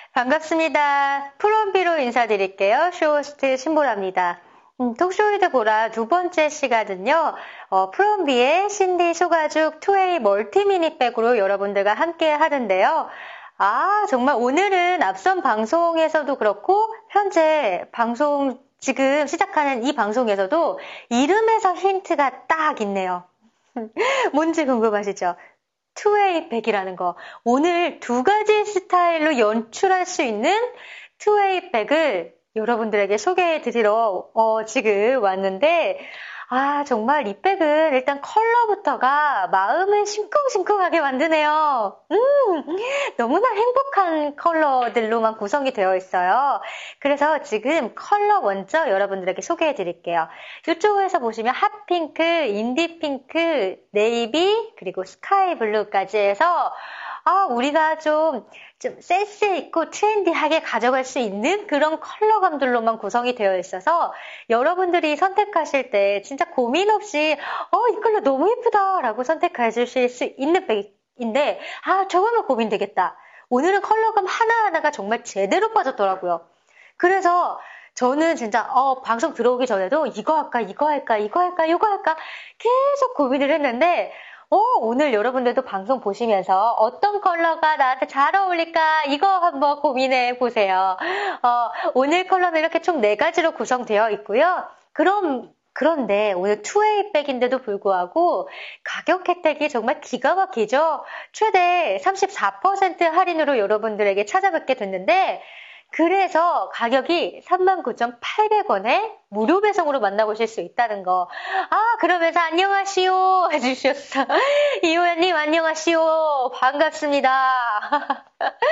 반갑습니다. 프롬비로 인사드릴게요. 쇼호스트 신보라입니다. 톡쇼이드 보라 두 번째 시간은요. 프롬비의 신디 소가죽 2A 멀티 미니백으로 여러분들과 함께 하는데요. 정말 오늘은 앞선 방송에서도 그렇고 현재 방송 지금 시작하는 이 방송에서도 이름에서 힌트가 딱 있네요. 뭔지 궁금하시죠? 2A 백이라는 거. 오늘 두 가지 스타일로 연출할 수 있는 2A 백을 여러분들에게 소개해 드리러 지금 왔는데, 정말 이 백은 일단 컬러부터가 마음을 싱쿵싱쿵하게 만드네요. 너무나 행복한 컬러들로만 구성이 되어 있어요. 그래서 지금 컬러 먼저 여러분들에게 소개해 드릴게요. 이쪽에서 보시면 핫핑크, 인디핑크, 네이비, 그리고 스카이블루까지 해서 우리가 좀 센스 있고 트렌디하게 가져갈 수 있는 그런 컬러감들로만 구성이 되어 있어서 여러분들이 선택하실 때 진짜 고민 없이 이 컬러 너무 예쁘다 라고 선택해 주실 수 있는 백인데 저거만 고민되겠다. 오늘은 컬러감 하나하나가 정말 제대로 빠졌더라고요. 그래서 저는 진짜 방송 들어오기 전에도 이거 할까 이거 할까 이거 할까 이거 할까 계속 고민을 했는데 오늘 여러분들도 방송 보시면서 어떤 컬러가 나한테 잘 어울릴까 이거 한번 고민해 보세요. 오늘 컬러는 이렇게 총 4가지로 구성되어 있고요. 그런데 오늘 2A 백인데도 불구하고 가격 혜택이 정말 기가 막히죠. 최대 34% 할인으로 여러분들에게 찾아뵙게 됐는데 그래서 가격이 39,800원에 무료 배송으로 만나보실 수 있다는 거. 그러면서 안녕하시오 해주셨어. 이호연님 안녕하시오. 반갑습니다.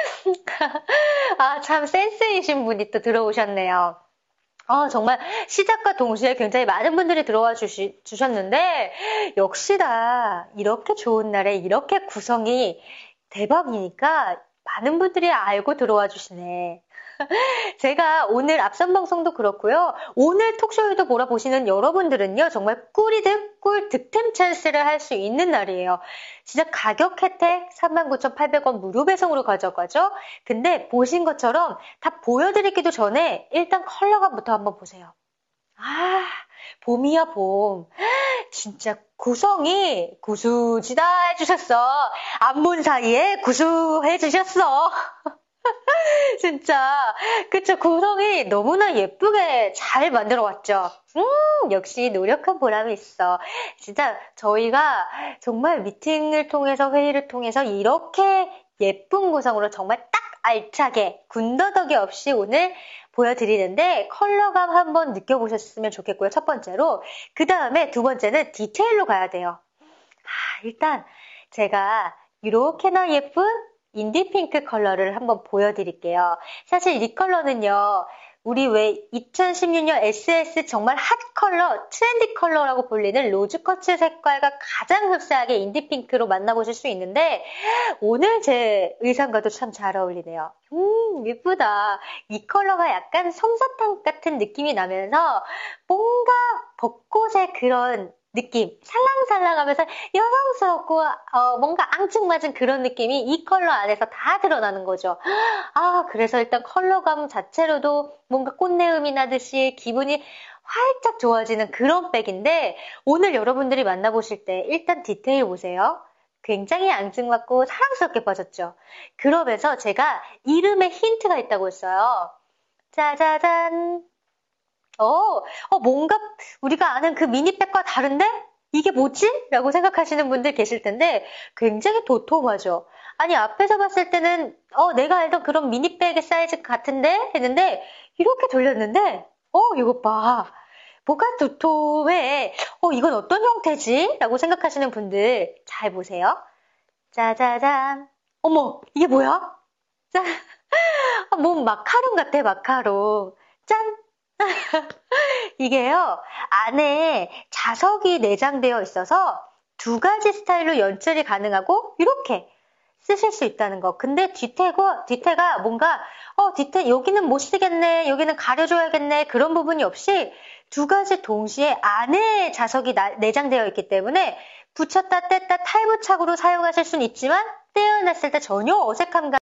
참 센스이신 분이 또 들어오셨네요. 정말 시작과 동시에 굉장히 많은 분들이 들어와 주셨는데 역시나 이렇게 좋은 날에 이렇게 구성이 대박이니까 많은 분들이 알고 들어와 주시네. 제가 오늘 앞선 방송도 그렇고요. 오늘 톡쇼에도 몰아보시는 여러분들은요. 정말 꿀이득, 꿀 득템 찬스를 할 수 있는 날이에요. 진짜 가격 혜택 39,800원 무료 배송으로 가져가죠. 근데 보신 것처럼 다 보여드리기도 전에 일단 컬러감부터 한번 보세요. 봄이야 봄. 진짜 구성이 구수지다 해주셨어. 안본 사이에 구수해주셨어. 진짜 그쵸. 구성이 너무나 예쁘게 잘 만들어 왔죠. 역시 노력한 보람이 있어. 진짜 저희가 정말 미팅을 통해서 회의를 통해서 이렇게 예쁜 구성으로 정말 딱 알차게 군더더기 없이 오늘 보여드리는데 컬러감 한번 느껴보셨으면 좋겠고요. 첫 번째로. 그 다음에 두 번째는 디테일로 가야 돼요. 일단 제가 이렇게나 예쁜 인디핑크 컬러를 한번 보여드릴게요. 사실 이 컬러는요. 우리 왜 2016년 SS 정말 핫 컬러, 트렌디 컬러라고 불리는 로즈커츠 색깔과 가장 흡사하게 인디핑크로 만나보실 수 있는데 오늘 제 의상과도 참 잘 어울리네요. 예쁘다. 이 컬러가 약간 솜사탕 같은 느낌이 나면서 뭔가 벚꽃의 그런 느낌, 살랑살랑하면서 여성스럽고 뭔가 앙증맞은 그런 느낌이 이 컬러 안에서 다 드러나는 거죠. 그래서 일단 컬러감 자체로도 뭔가 꽃내음이 나듯이 기분이 활짝 좋아지는 그런 백인데 오늘 여러분들이 만나보실 때 일단 디테일 보세요. 굉장히 앙증맞고 사랑스럽게 빠졌죠. 그러면서 제가 이름에 힌트가 있다고 했어요. 짜자잔. 뭔가 우리가 아는 그 미니백과 다른데? 이게 뭐지? 라고 생각하시는 분들 계실 텐데 굉장히 도톰하죠. 아니 앞에서 봤을 때는 내가 알던 그런 미니백의 사이즈 같은데? 했는데 이렇게 돌렸는데 이것 봐. 뭐가 도톰해. 이건 어떤 형태지? 라고 생각하시는 분들 잘 보세요. 짜자잔. 어머 이게 뭐야? 짠. 뭔 마카롱 같아 마카롱. 짠. 이게요, 안에 자석이 내장되어 있어서 두 가지 스타일로 연출이 가능하고 이렇게 쓰실 수 있다는 거. 근데 뒤태가 뭔가 뒤태 여기는 못 쓰겠네, 여기는 가려줘야겠네 그런 부분이 없이 두 가지 동시에 안에 자석이 내장되어 있기 때문에 붙였다 뗐다 탈부착으로 사용하실 수는 있지만 떼어냈을 때 전혀 어색함과